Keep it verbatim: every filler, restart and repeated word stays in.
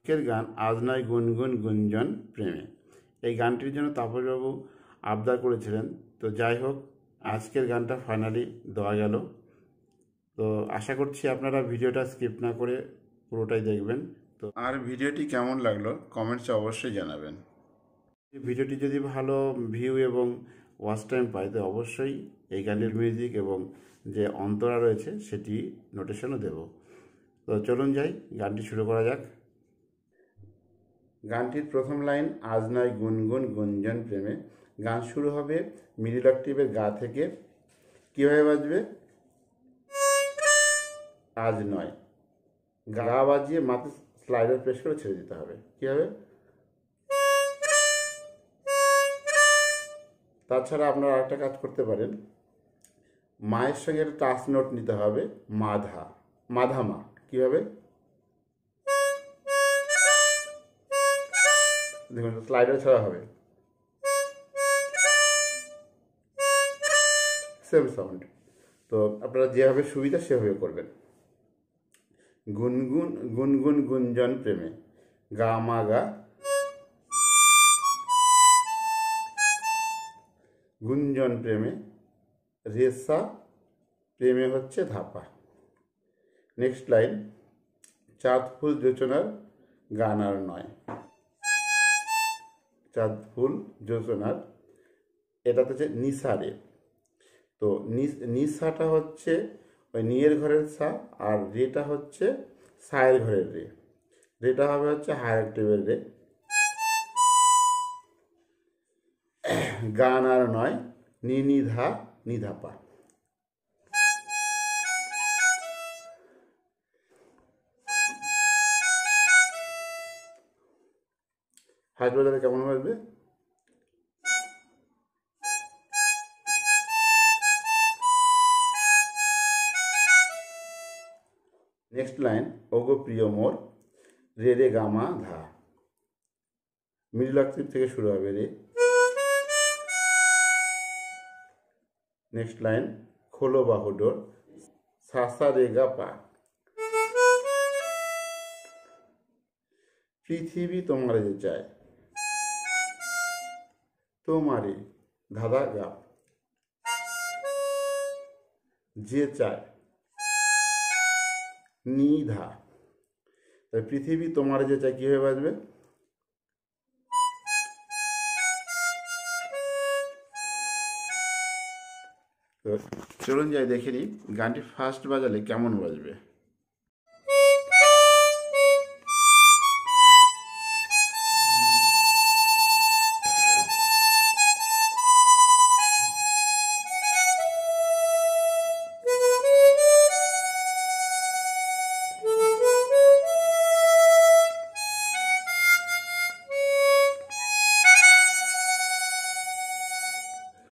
আজকের গান আজ নয় গুনগুন গুঞ্জন প্রেমে। এই গানটির জন্য তাপসবাবু আবদার করেছিলেন। তো যাই হোক, আজকের গানটা ফাইনালি দেওয়া গেল। তো আশা করছি আপনারা ভিডিওটা স্কিপ না করে পুরোটাই দেখবেন। তো আর ভিডিওটি কেমন লাগলো কমেন্টসে অবশ্যই জানাবেন। ভিডিওটি যদি ভালো ভিউ এবং ওয়াচ টাইম পায় তো অবশ্যই এই গানের মিউজিক এবং যে অন্তরা রয়েছে সেটি নোটেশনও দেব। তো চলুন যাই, গানটি শুরু করা যাক। গানটির প্রথম লাইন আজ নয় গুনগুন গুঞ্জন প্রেমে। গান শুরু হবে মিডিল অক্টেভের গা থেকে। কীভাবে বাজবে? আজ নয়, গা বাজিয়ে মাথা স্লাইডার প্রেস করে ছেড়ে দিতে হবে। কীভাবে? তাছাড়া আপনারা আরেকটা কাজ করতে পারেন, মায়ের সঙ্গে একটা টাচ নোট নিতে হবে, মাধা মাধামা। কীভাবে? দেখুন স্লাইডার ছাড়া হবে, সেম সাউন্ড। তো আপনারা যেভাবে সুবিধা সেভাবে করবেন। গুনগুন গুনগুন গুঞ্জন প্রেমে, গা মা গা, গুঞ্জন প্রেমে, রেসা, প্রেমে হচ্ছে ধাপা। নেক্সট লাইন চাঁদ ফুল যোচনার গান আর নয়। চাঁদ ফুল যোচনার, এটা হচ্ছে নিসারে। তো নিসাটা হচ্ছে ওই নিয়ের ঘরের সা, আর রেটা হচ্ছে সায়ের ঘরের রে। রেটা হবে হচ্ছে হায়ার অক্টেভের রে। গান আর নয়, নি নিধা নিধাপা। হাইট বাজারে কেমন বাজবে? নেক্সট লাইন ওগো প্রিয় মোর, রে রে গামা ধা। মিডল অক্টেভ থেকে শুরু হবে রে। নেক্সট লাইন খোলো বাহুডোর, সা সা রে গা পা। পৃথিবী তোমারে যে চায়, তোমারে ধাদা গা, যে চায় নিধা। তাই পৃথিবী তোমারে যে চায় কীভাবে বাজবে? তো চলুন যাই দেখে নিই গানটি ফার্স্ট বাজালে কেমন বাজবে।